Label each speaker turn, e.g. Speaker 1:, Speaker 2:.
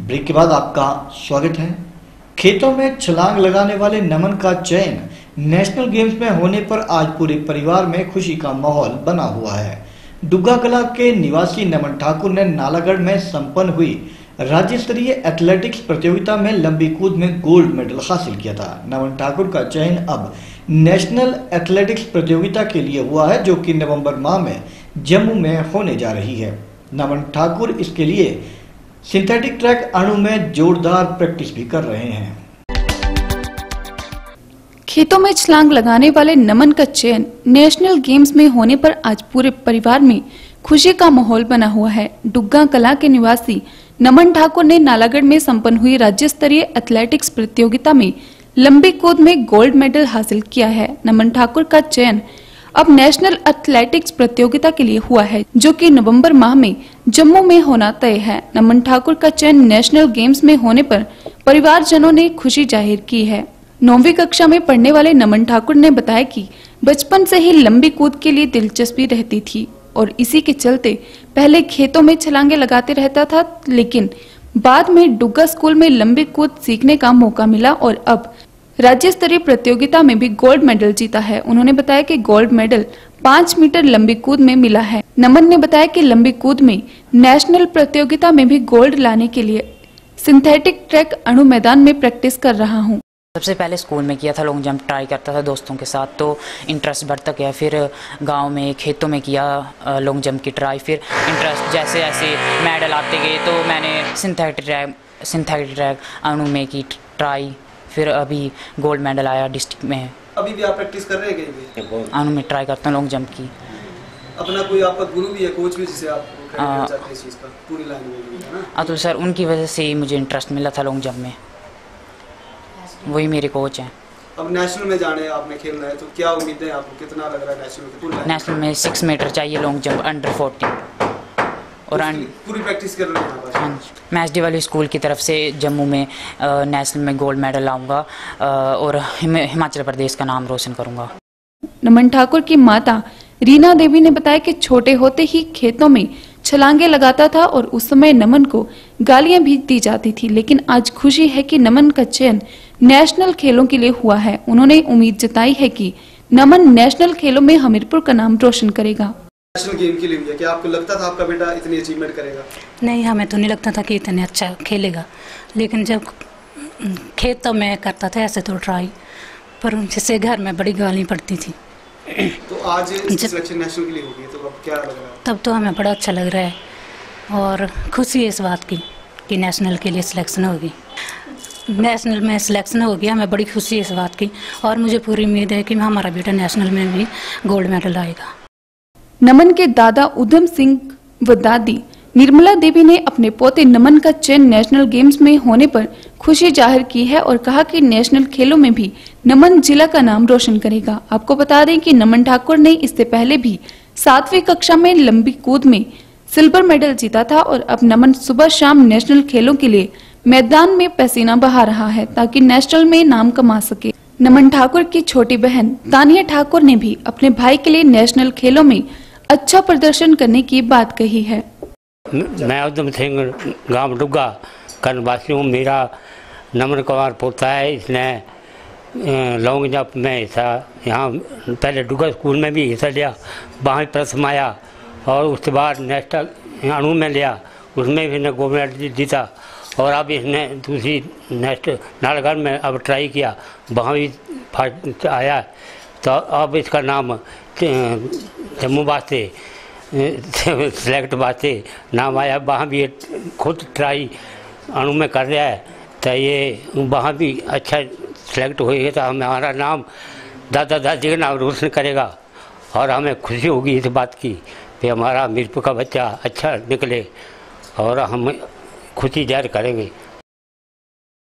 Speaker 1: Break के बाद आपका स्वागत है। खेतों में छलांग लगाने वाले नमन का चयन नेशनल गेम्स में होने पर आज पूरे परिवार में खुशी का माहौल बना हुआ है। डुग्गा कला के निवासी नमन ठाकुर ने नालागढ़ में संपन्न हुई राज्य स्तरीय एथलेटिक्स प्रतियोगिता में लंबी कूद में गोल्ड मेडल हासिल किया था। नमन ठाकुर का चयन अब नेशनल एथलेटिक्स प्रतियोगिता के लिए हुआ है, जो कि नवंबर माह में जम्मू में होने जा रही है। नमन ठाकुर इसके लिए सिंथेटिक ट्रैक अणु में जोरदार प्रैक्टिस भी कर रहे हैं।
Speaker 2: खेतों में छलांग लगाने वाले नमन का चयन नेशनल गेम्स में होने पर आज पूरे परिवार में खुशी का माहौल बना हुआ है। डुग्गा कला के निवासी नमन ठाकुर ने नालागढ़ में संपन्न हुई राज्य स्तरीय एथलेटिक्स प्रतियोगिता में लंबी कूद में गोल्ड मेडल हासिल किया है। नमन ठाकुर का चयन अब नेशनल एथलेटिक्स प्रतियोगिता के लिए हुआ है, जो कि नवंबर माह में जम्मू में होना तय है। नमन ठाकुर का चयन नेशनल गेम्स में होने पर परिवारजनों ने खुशी जाहिर की है। 9वीं कक्षा में पढ़ने वाले नमन ठाकुर ने बताया कि बचपन से ही लंबी कूद के लिए दिलचस्पी रहती थी और इसी के चलते पहले खेतों में छलांगे लगाते रहता था, लेकिन बाद में डुग्गा स्कूल में लंबी कूद सीखने का मौका मिला और अब राज्य स्तरीय प्रतियोगिता में भी गोल्ड मेडल जीता है। उन्होंने बताया कि गोल्ड मेडल 5 मीटर लंबी कूद में मिला है। नमन ने बताया कि लंबी कूद में नेशनल प्रतियोगिता में भी गोल्ड लाने के लिए सिंथेटिक ट्रैक अणु मैदान में प्रैक्टिस कर रहा हूँ।
Speaker 3: सबसे पहले स्कूल में किया था, लॉन्ग जंप ट्राई करता था दोस्तों के साथ, तो इंटरेस्ट बढ़ता गया। फिर गांव में खेतों में किया लॉन्ग जंप की ट्राई, फिर इंटरेस्ट जैसे जैसे मेडल आते गए तो मैंने सिंथेटिक ट्रैक अणु में की ट्राई, फिर अभी गोल्ड मेडल आया डिस्ट्रिक्ट में।
Speaker 4: अभी भी आप प्रैक्टिस कर रहे हैं कहीं भी?
Speaker 3: अणु में ट्राई करता हूँ लॉन्ग जंप की।
Speaker 4: अपना कोई आपका गुरु भी है, कोच भी, जिसे आप चाहते हैं इस चीज़ का पूरी लाइन में, है ना?
Speaker 3: तो सर उनकी वजह से ही मुझे इंटरेस्ट मिला था लॉन्ग जंप में, वही मेरे कोच हैं।
Speaker 4: अब नेशनल में जाने आपने खेलना है तो क्या उम्मीद है आपको, कितना लग रहा है नेशनल?
Speaker 3: नेशनल में 6 मीटर चाहिए लॉन्ग जंप अंडर 14 और
Speaker 4: पूरी प्रैक्टिस कर रहे हैं।
Speaker 3: हाँ, मैं एसडी वाली स्कूल की तरफ से जम्मू में नेशनल में गोल्ड मेडल लाऊंगा और हिमाचल प्रदेश का नाम रोशन करूंगा।
Speaker 2: नमन ठाकुर की माता रीना देवी ने बताया कि छोटे होते ही खेतों में छलांगे लगाता था और उस समय नमन को गालियां भी दी जाती थी, लेकिन आज खुशी है कि नमन का चयन नेशनल खेलों के लिए हुआ है। उन्होंने उम्मीद जताई है कि नमन नेशनल खेलों में हमीरपुर का नाम रोशन करेगा।
Speaker 4: नेशनल गेम के लिए हुई है, क्या आपको लगता था आपका बेटा इतनी अचीवमेंट करेगा?
Speaker 5: नहीं, हमें तो नहीं लगता था कि इतने अच्छा खेलेगा, लेकिन जब खेतों में करता था ऐसे तो ट्राई, पर उनसे घर में बड़ी गाली पड़ती थी।
Speaker 4: तो आज सिलेक्शन नेशनल के लिए हो गई, तो अब क्या लग रहा है?
Speaker 5: तब तो हमें बड़ा अच्छा लग रहा है और खुशी है इस बात की कि नेशनल के लिए सिलेक्शन होगी। नेशनल में सिलेक्शन हो गया, हमें बड़ी खुशी है इस बात की और मुझे पूरी उम्मीद है कि हमारा बेटा नेशनल में भी गोल्ड मेडल आएगा।
Speaker 2: नमन के दादा उधम सिंह व दादी निर्मला देवी ने अपने पोते नमन का चयन नेशनल गेम्स में होने पर खुशी जाहिर की है और कहा कि नेशनल खेलों में भी नमन जिला का नाम रोशन करेगा। आपको बता दें कि नमन ठाकुर ने इससे पहले भी 7वीं कक्षा में लंबी कूद में सिल्वर मेडल जीता था और अब नमन सुबह शाम नेशनल खेलों के लिए मैदान में पसीना बहा रहा है ताकि नेशनल में नाम कमा सके। नमन ठाकुर की छोटी बहन तानिया ठाकुर ने भी अपने भाई के लिए नेशनल खेलों में अच्छा प्रदर्शन करने की बात कही है।
Speaker 6: मैं उधम सिंह गांव डुग्गा का निवासी हूँ। मेरा नमन कुमार पोता है, इसने लॉन्ग जंप में हिस्सा, यहाँ पहले डुग्गा स्कूल में भी हिस्सा लिया, वहाँ प्रथम आया और उसके बाद नेशनल अणु में लिया, उसमें भी इसने गोल्ड मेडल जीता और अब इसने दूसरी नेशनल नालागढ़ में अब ट्राई किया, वहाँ भी फर्स्ट आया। तो अब इसका नाम जम्मू वास्ते सिलेक्ट वास्ते नाम आया, वहाँ भी खुद ट्राई अणु में कर रहा है, तो ये वहाँ भी अच्छा सिलेक्ट होएगा तो हमारा नाम दादा दादी का नाम रोशन करेगा और हमें खुशी होगी इस बात की कि हमारा हमीरपुर का बच्चा अच्छा निकले और हम खुशी जाहिर करेंगे।